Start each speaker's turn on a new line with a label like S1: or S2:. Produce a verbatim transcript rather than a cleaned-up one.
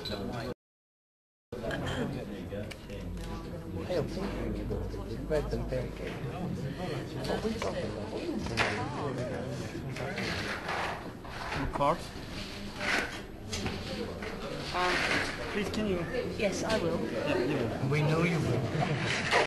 S1: Hey, I'm thinking bread and pancake. What are we talking about?
S2: Cards? Um, please, can you?
S3: Yes, I will.
S2: Yeah, you will.
S1: We know you will.